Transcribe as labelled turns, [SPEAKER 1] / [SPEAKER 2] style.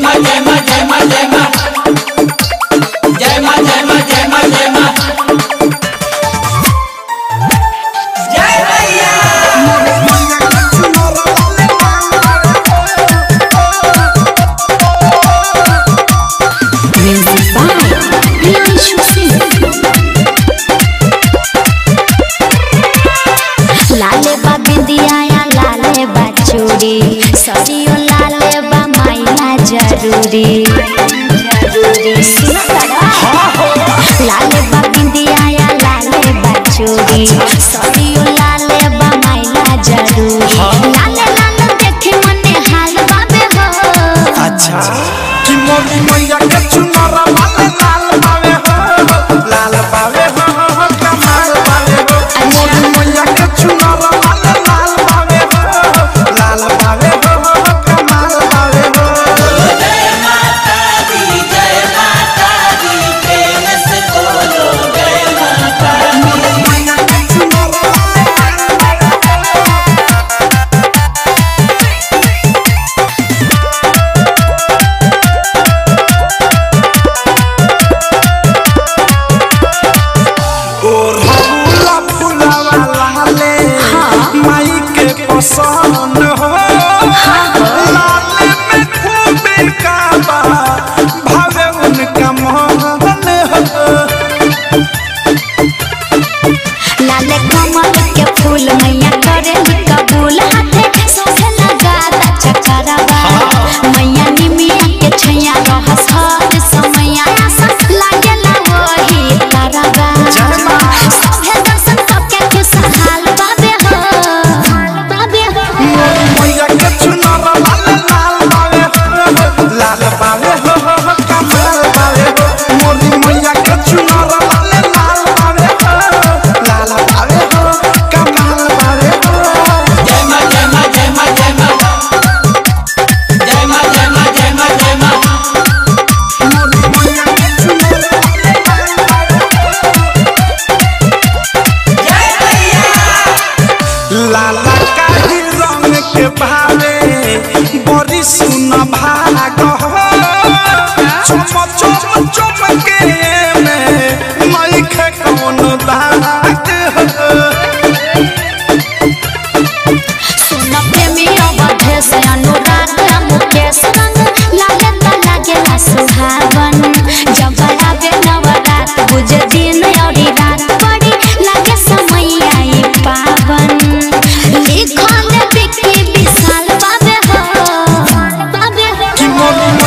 [SPEAKER 1] मां जय मां जय मां जय मां जय मां जय मां जय मां जय मां जय भैया
[SPEAKER 2] लाले बा बिंदिया लाले बा चूड़ी सरियो लाले बा माइला जरूरी लाले बा बिंदिया लाले बा चूड़ी सरियो लाले बा माइला जरूरी लाले लाले देखे मने हाल बाबे हो
[SPEAKER 3] अच्छा कि मोदी मैया के चुनरा लाल लाल बावे हो लाल बावे हो कमाल बावे हो मोदी मैया के चुनरा लाल लाल बावे हो लाल बावे हो कमाल बावे हो
[SPEAKER 1] जय माता दी प्रेम से बोलो जय माता
[SPEAKER 3] मोदी मैया के चुनरा और फूला फूलावा लाले माई के पसंद हो लाले में खूब काबा भावे उनका मन हो
[SPEAKER 2] लाले कमल के फूल मैया करे कबूल हाथे सोहे लगा दा चकरवा मैया निमिया के छैया रहस हर समया सब लागे ला वही तरवा सोहे दर्शन करके खुशहाल बाबे हो
[SPEAKER 3] मैया के चुनरा लाल लाल बावे हो लाल बावे हो कमाल बावे हो मोरी मैया के चुनरा लाल लाल बावे हो लाल बावे हो कमाल बावे हो
[SPEAKER 1] जय मां जय मां जय मां जय मां जय मां जय मां जय मां जय मां
[SPEAKER 3] मोरी मैया के चुनरा
[SPEAKER 1] जय भैया
[SPEAKER 3] लाला काली रंग के भावे बड़ी सुन भाग हो चम चम चमके में मई खे कौन दाग हो
[SPEAKER 2] सुन प्रेमी अवधे से अनुराग मुकेश रंग लागे त लागे ला सुहावन जब आवे नवरात बुझे दिन और रात बड़ी लागे समय आई पावन लिखल बिकी विशाल बाबे हो
[SPEAKER 3] कि मोरी